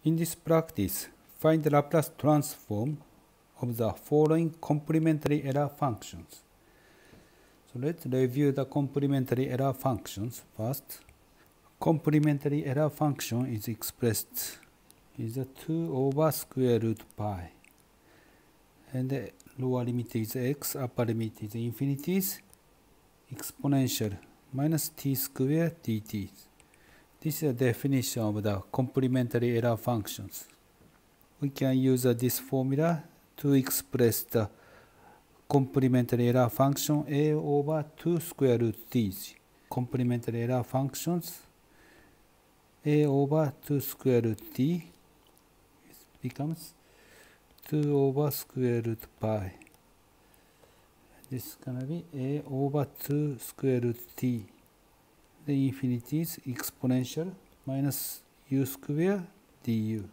In this practice, find the Laplace transform of the following complementary error functions. So let's review the complementary error functions first. Complementary error function is expressed is a 2 over square root pi. And the lower limit is x, upper limit is infinities, exponential minus t square dt. This is a definition of the complementary error functions. We can use this formula to express the complementary error function a over 2 square root t. Complementary error functions a over 2 square root t becomes 2 over square root pi. This is going to be a over 2 square root t. The infinity is exponential minus u square du.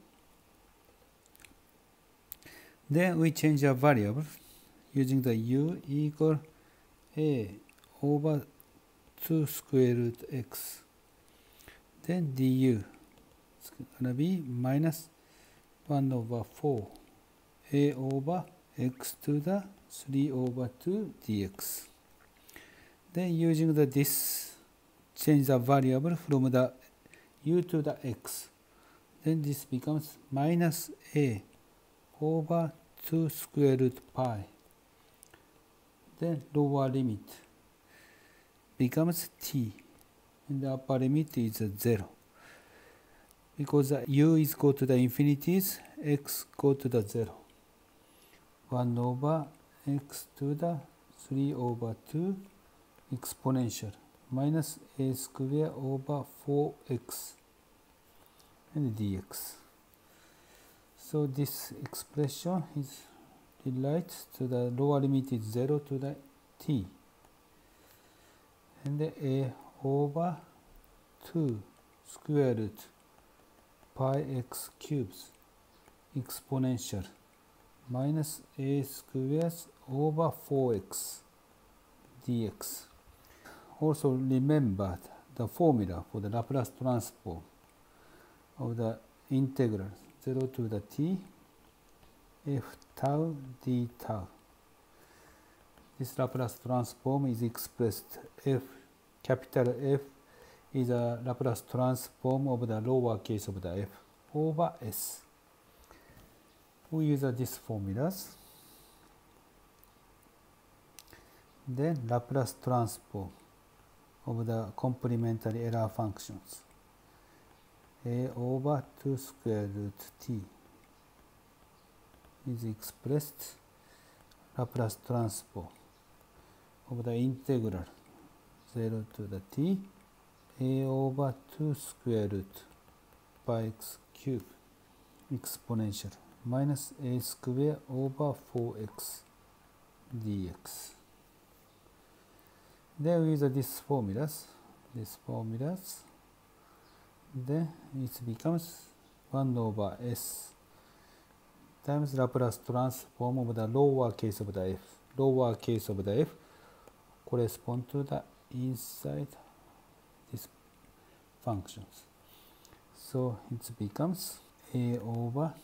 Then we change a variable using the u equal a over 2 square root x. Then du is going to be minus 1 over 4 a over x to the 3 over 2 dx. Then using this change the variable from the u to the x. Then this becomes minus a over 2 square root pi. Then lower limit becomes t, and the upper limit is 0. Because u is go to the infinities, x go to the 0. 1 over x to the 3 over 2 exponential minus a square over 4x and dx. So this expression is relates to the lower limit is 0 to the t, and the a over 2 square root pi x cubes exponential minus a squares over 4x dx. Also remember the formula for the Laplace transform of the integral 0 to the t f tau d tau. This Laplace transform is expressed f, capital F is a Laplace transform of the lower case of the f over s. We use these formulas. Then Laplace transform of the complementary error functions a over 2 square root t is expressed Laplace transform of the integral 0 to the t a over 2 square root pi x cube exponential minus a square over 4x dx. Then we use these formulas, then it becomes 1 over s times Laplace transform of the lower case of the f. Lower case of the f correspond to the inside these functions. So it becomes a over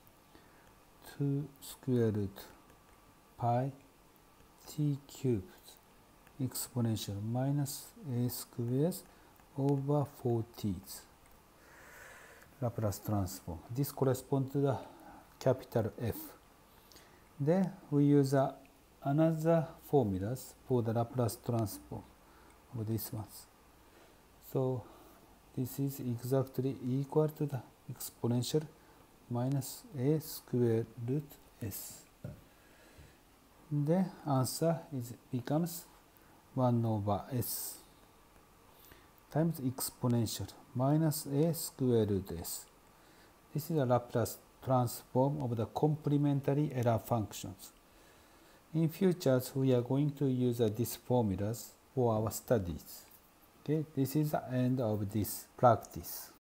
2 square root pi t cubed exponential minus a squares over 4t. Laplace transform. This corresponds to the capital F. Then we use another formulas for the Laplace transform of these ones. So this is exactly equal to the exponential minus a square root s. The answer becomes 1 over s times exponential minus a square root s. This is a Laplace transform of the complementary error functions. In future, we are going to use these formulas for our studies. Okay, this is the end of this practice.